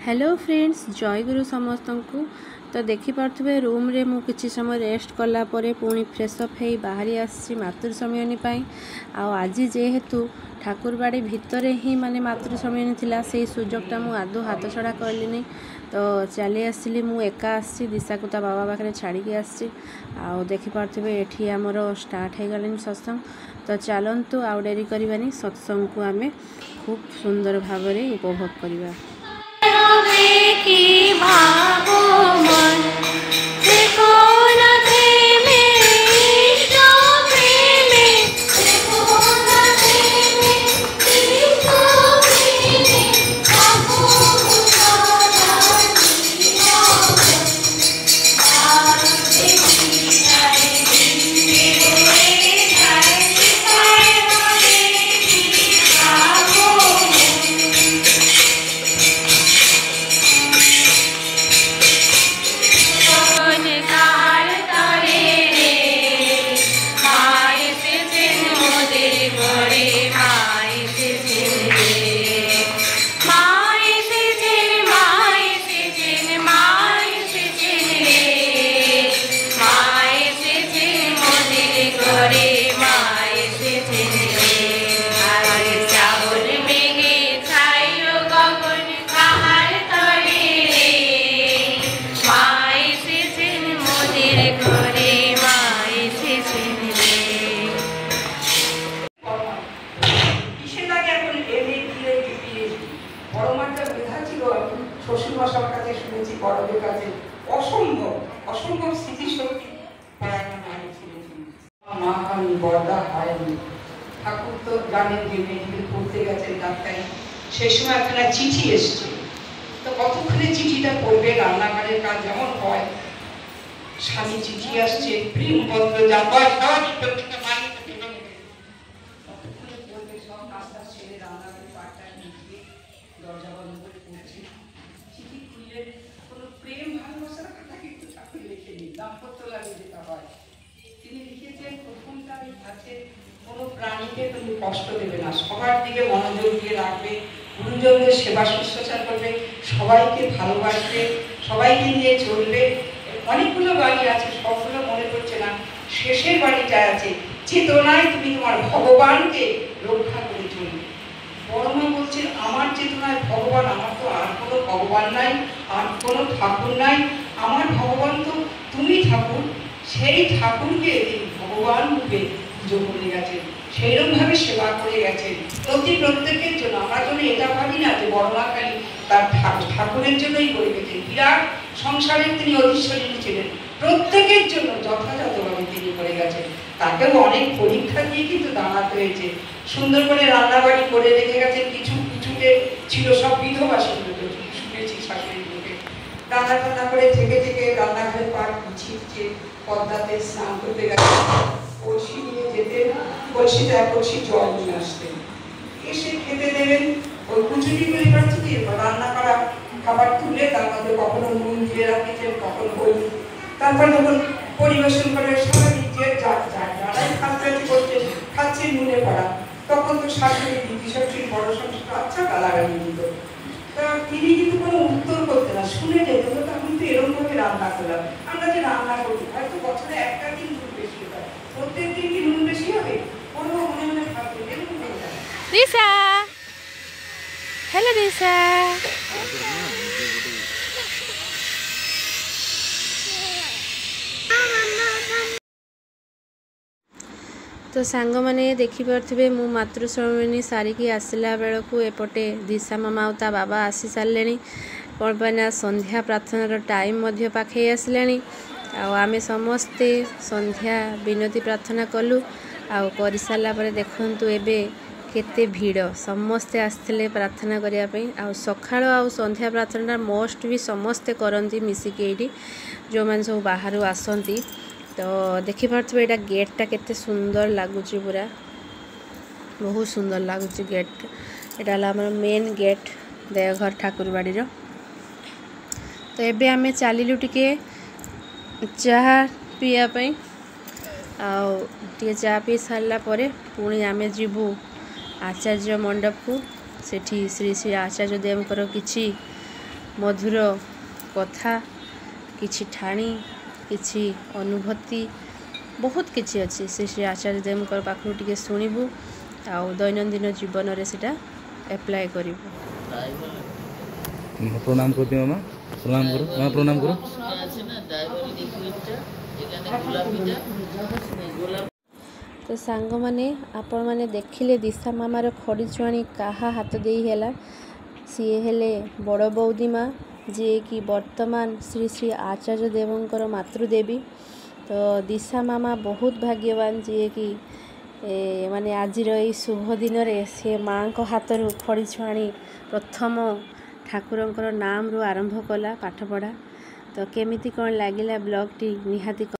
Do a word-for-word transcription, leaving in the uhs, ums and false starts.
Hello friends, जय गुरु समस्त को। तो देखिपे रूम रे मु किछि समय रेस्ट कला परे पुणी फ्रेशअप हो बाहरी आसी मातृ सम्मिलनी पाई। आज जेहेतु ठाकुरबाड़ी भितर ही माने मातृ सम्मिलनी थिला से सुजोगटा मु आदौ हाथ छड़ा करलिनी। तो चली आसली मु एका आसी दिशा को ता बाबा पाखे छाड़ी आसी। आउ देखिपे एठी आमर स्टार्ट हो गलानी सत्संग। तो चलतु आउ डेरी करबानी, सत्संग को आमे खूब सुंदर भाव में उपभोग करवा। की भागो मन से कौन प्रेमे ईशो प्रेमे से कौन प्रेमे ईशो प्रेमे भागो मुसारा दिया आर देखी जाए मेरे जाए जाए देखी भागो শ্বশুরমশার কাছে শুনেছি, বড়দের কাছে অসম্ভব অসম্ভব স্মৃতিশক্তি মা আমি বড়দা হয়নি। ঠাকুর তো জানেন যে মেডিকেল পড়তে গেছেন ডাক্তারি, সেই সময় একটা চিঠি এসছে। তো কতক্ষণে চিঠিটা পড়বে, রান্নাঘরের কাজ যেমন হয়, স্বামী চিঠি আসছে, প্রেম পত্র যা হয় সব প্রত্যেকটা বাড়ি কতক্ষণে পড়বে, সব কাজটা ছেড়ে রান্নাঘরে পাটটা নিয়ে দরজা বন্ধ করে পড়ছে। চিঠি খুললে কোনো প্রেম ভালোবাসার কথা কিন্তু ঠাকুর লিখে নিন, দাম্পত্য লাগে যেটা হয়। তিনি লিখেছেন প্রথমটা আছে, কোনো প্রাণীকে তুমি কষ্ট দেবে না, সবার দিকে মনোযোগ দিয়ে রাখবে, গুরুজনদের সেবা শুশ্রূষা করবে, সবাইকে ভালোবাসবে, সবাইকে নিয়ে চলবে। অনেকগুলো বাড়ি আছে, সবগুলো মনে করছে না। শেষের বাড়িটা আছে, চেতনায় তুমি তোমার ভগবানকে রক্ষা করে চলবে। বড়মা বলছেন আমার চেতনায় ভগবান, আমার তো আর কোনো ভগবান নাই, আর কোনো ঠাকুর নাই, আমার ভগবান তো তুমি ঠাকুর। সেই ঠাকুরকে ভগবান রূপে পুজো করে গেছেন, সেইরকম ভাবে সেবা করে গেছেন প্রতি প্রত্যেকের জন্য। আমরা জন্য এটা ভাবি না যে বড়মা খালি তার ঠাকুরের জন্যই করে গেছেন, বিরাট সংসারের তিনি অধীশ্বরী ছিলেন, প্রত্যেকের জন্য যথাযথভাবে তিনি করে গেছেন। তাকেও অনেক পরীক্ষা দিয়ে কিন্তু দাঁড়াতে হয়েছে। সুন্দর করে রান্নাবাড়ি করে রেখে গেছেন। কিছু কিছুতে ছিল সব বিধবা সুন্দর, শুনেছি শাশুড়ির মুখে রান্না টান্না করে থেকে থেকে রান্নাঘরে পাট ছিটছে, পদ্মাতে স্নান করতে গেছেন, কলসি নিয়ে যেতেন, কলসিতে এক কলসি জল নিয়ে আসতেন, এসে খেতে দেবেন। ওই কুচুরিগুলি করছে কি রান্না করা খাবার তুলে তার মধ্যে কখনো নুন দিয়ে রাখিয়েছেন, কখনো হলুদ। তারপর যখন পরিবেশন করে স্বাভাবিক যে যারাই খাচ্ছে করছে খাচ্ছে নুনে পড়া, তখন তো শাশুড়ি দিদি শাশুড়ি বড় শাশুড়ি আচ্ছা গালাগালি দিত। তা তিনি কিন্তু কোনো উত্তর করতেন না, শুনে যেতেন তো আমি তো এরকম ভাবে রান্না করলাম। আমরা যে রান্না করি হয়তো বছরে একটা দিন নুন বেশি হয়, প্রত্যেক দিন কি নুন বেশি হবে? কোনো মনে মনে ভাবতেন এরকম হয়ে যায়। দিশা, হ্যালো দিশা। तो सांग मैंने देखिपे मु मातृ सम्मिलनी सारिकी आसला बेलू एपटे दिशा मामा और ता बाबा आसी सारे कौन पाना संध्या प्रार्थनार टाइम पाखे आसला। आम समस्ते संध्या विनती प्रार्थना कलु। आउ कर सारा देखु एबे केते भीड़, समस्ते आसते प्रार्थना करने। आ सकाळ आ संध्या प्रार्थना मोस्ट भी समस्ते करती मिसिकी ये जो मैंने सब बाहर आसती। तो देखिपे यहाँ गेटटा केते सुंदर लगुच, पूरा बहुत सुंदर लगुच गेट। यहाँ आम मेन गेट देवघर ठाकुरबाड़ी। तो एबे आमे चलिलु टिके चाहा पीवाई। आउ चा पी सारा पुणी आमे जीवु आचार्य मंडप को। सेठी श्री श्री आचार्य देवकर किछि मधुर कथा किछि ठाणी किछि अनुभूति बहुत किछि अच्छी श्री श्री आचार्य देवकर पाखु टिके शुणिबू आ दैनंदिन जीवन में सेटा एप्लाय करिबू। प्रणाम करती मामा प्रणाम करो मामा प्रणाम करो। तो सांग माने आपण माने देखिले दिशा मामार खड़ी छुआणी काहा हाथ देई हैला सी हेले बड़ बौदी माँ जी कि वर्तमान श्री श्री आचार्य देवंकर मातृदेवी। तो दिशा मामा बहुत भाग्यवान जी कि ए, माने आजिर ई शुभ दिन रे से माँ को हाथरू खड़ी छुआणी प्रथम ठाकुरंकर नाम रु आरंभ कला पाठ पढ़ा। तो केमिति कौन लगिला ब्लॉग टी निहाती